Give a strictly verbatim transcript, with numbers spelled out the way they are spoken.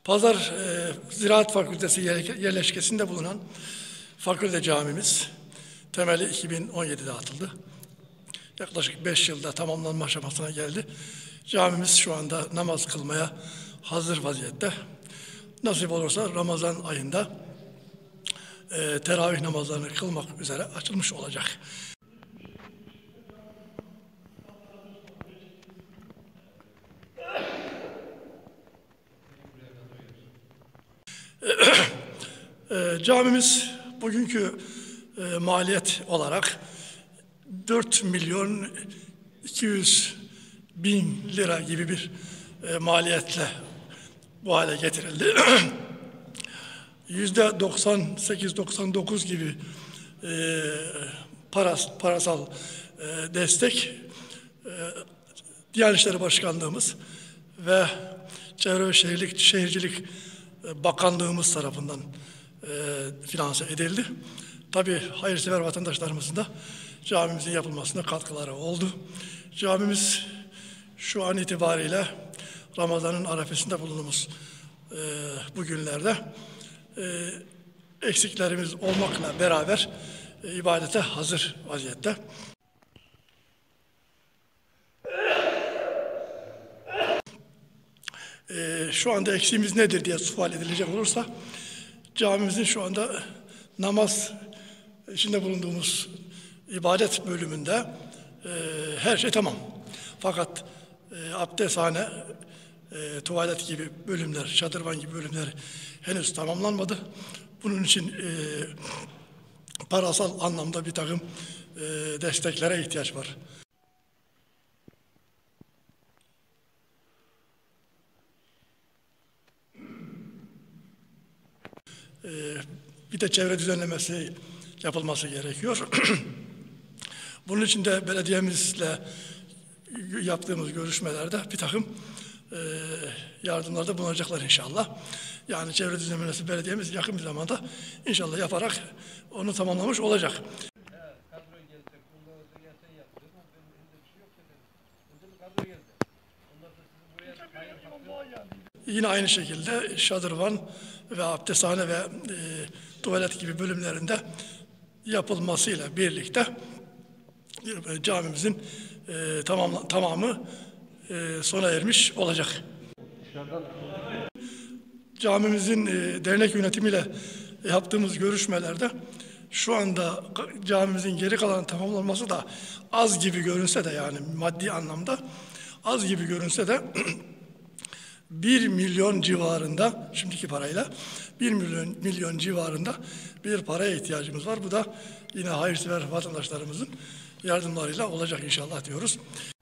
Pazar e, Ziraat Fakültesi yerleşkesinde bulunan fakülte camimiz temeli iki bin on yedi'de atıldı. Yaklaşık beş yılda tamamlanma aşamasına geldi. Camimiz şu anda namaz kılmaya hazır vaziyette. Nasip olursa Ramazan ayında e, teravih namazlarını kılmak üzere açılmış olacak. E, camimiz bugünkü e, maliyet olarak dört milyon iki yüz bin lira gibi bir e, maliyetle bu hale getirildi. Yüzde doksan sekiz doksan dokuz gibi e, paras, parasal e, destek e, Diyanet İşleri Başkanlığımız ve Çevre ve Şehircilik, Şehircilik Bakanlığımız tarafından e, finanse edildi. Tabii hayırsever vatandaşlarımızın da camimizin yapılmasına katkıları oldu. Camimiz şu an itibariyle Ramazan'ın arefesinde bulunduğumuz e, bu günlerde e, eksiklerimiz olmakla beraber e, ibadete hazır vaziyette. E, şu anda eksiğimiz nedir diye sual edilecek olursa camimizin şu anda namaz içinde bulunduğumuz ibadet bölümünde e, her şey tamam. Fakat e, abdesthane, e, tuvalet gibi bölümler, şadırvan gibi bölümler henüz tamamlanmadı. Bunun için e, parasal anlamda bir takım e, desteklere ihtiyaç var. E, bir de çevre düzenlemesi yapılması gerekiyor. Bunun için de belediyemizle yaptığımız görüşmelerde bir takım e, yardımlarda bulunacaklar inşallah. Yani çevre düzenlemesi belediyemiz yakın bir zamanda inşallah yaparak onu tamamlamış olacak. Yine aynı şekilde şadırvan ve abdesthane ve e, tuvalet gibi bölümlerinde yapılmasıyla birlikte e, camimizin e, tamam, tamamı e, sona ermiş olacak. Camimizin e, dernek yönetimiyle yaptığımız görüşmelerde şu anda camimizin geri kalan tamamlanması da az gibi görünse de, yani maddi anlamda az gibi görünse de bir milyon civarında, şimdiki parayla bir milyon, milyon civarında bir paraya ihtiyacımız var. Bu da yine hayırsever vatandaşlarımızın yardımlarıyla olacak inşallah diyoruz.